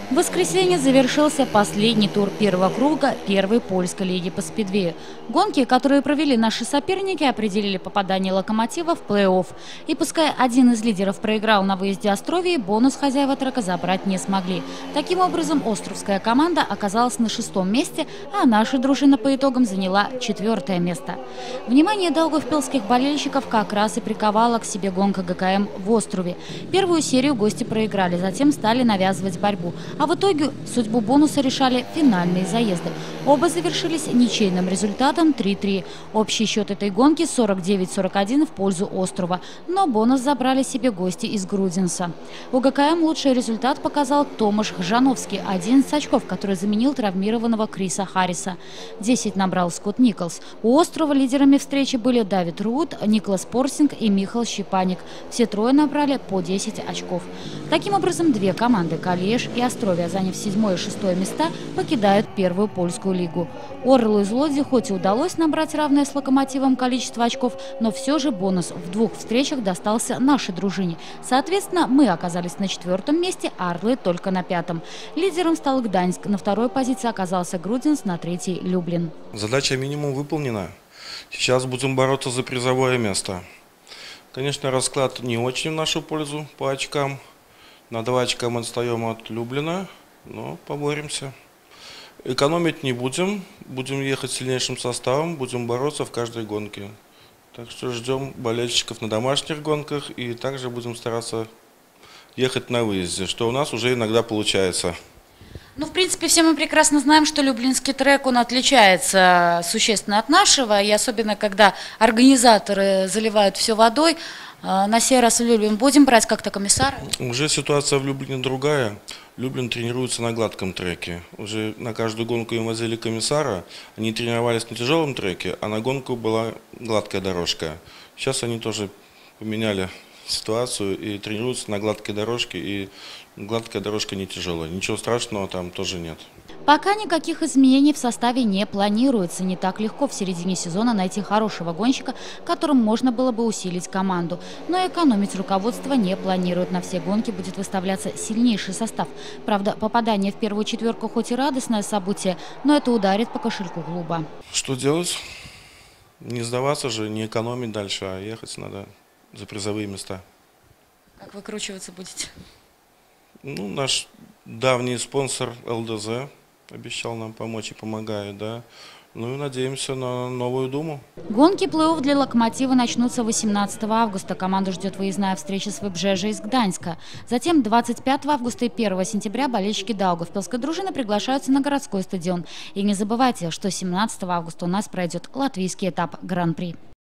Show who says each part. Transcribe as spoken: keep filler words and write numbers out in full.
Speaker 1: В воскресенье завершился последний тур первого круга первой польской лиги по спидвею. Гонки, которые провели наши соперники, определили попадание «Локомотива» в плей-офф. И пускай один из лидеров проиграл на выезде Островии, бонус хозяева трека забрать не смогли. Таким образом, островская команда оказалась на шестом месте, а наша дружина по итогам заняла четвертое место. Внимание даугавпилских болельщиков как раз и приковала к себе гонка ГКМ в Острове. Первую серию гости проиграли, затем стали навязывать борьбу. А в итоге судьбу бонуса решали финальные заезды. Оба завершились ничейным результатом три-три. Общий счет этой гонки сорок девять сорок один в пользу Острова. Но бонус забрали себе гости из Грудинса. У ГКМ лучший результат показал Томаш Хжановский, одиннадцать очков, который заменил травмированного Криса Харриса. десять набрал Скотт Николс. У Острова лидерами встречи были Давид Руд, Никлас Порсинг и Михаил Щепаник. Все трое набрали по десять очков. Таким образом, две команды – Калиеш и Островия, заняв седьмое и шестое места, покидают первую польскую лигу. Орлу из Лодзи хоть и удалось набрать равное с Локомотивом количество очков, но все же бонус в двух встречах достался нашей дружине. Соответственно, мы оказались на четвертом месте, а Орлы только на пятом. Лидером стал Гданьск, на второй позиции оказался Грудинс, на третьей – Люблин.
Speaker 2: Задача минимум выполнена. Сейчас будем бороться за призовое место. Конечно, расклад не очень в нашу пользу по очкам. На два очка мы отстаем от Люблина, но поборемся. Экономить не будем, будем ехать сильнейшим составом, будем бороться в каждой гонке. Так что ждем болельщиков на домашних гонках и также будем стараться ехать на выезде, что у нас уже иногда получается.
Speaker 1: Ну, в принципе, все мы прекрасно знаем, что люблинский трек, он отличается существенно от нашего, и особенно, когда организаторы заливают все водой. На сей раз в Люблин будем брать как-то комиссара?
Speaker 2: Уже ситуация в Люблине другая. Люблин тренируется на гладком треке. Уже на каждую гонку им возили комиссара. Они тренировались на тяжелом треке, а на гонку была гладкая дорожка. Сейчас они тоже поменяли ситуацию и тренируются на гладкой дорожке. И гладкая дорожка не тяжелая. Ничего страшного там тоже нет.
Speaker 1: Пока никаких изменений в составе не планируется. Не так легко в середине сезона найти хорошего гонщика, которым можно было бы усилить команду. Но экономить руководство не планирует. На все гонки будет выставляться сильнейший состав. Правда, попадание в первую четверку хоть и радостное событие, но это ударит по кошельку клуба.
Speaker 2: Что делать? Не сдаваться же, не экономить дальше, а ехать надо за призовые места.
Speaker 1: Как выкручиваться будете?
Speaker 2: Ну, наш давний спонсор эл дэ зэ обещал нам помочь и помогает, да. Ну и надеемся на новую Думу.
Speaker 1: Гонки плей-офф для «Локомотива» начнутся восемнадцатого августа. Команду ждет выездная встреча с ВэБЖЭЖа из Гданьска. Затем двадцать пятого августа и первого сентября болельщики даугавпилской дружины приглашаются на городской стадион. И не забывайте, что семнадцатого августа у нас пройдет латвийский этап Гран-при.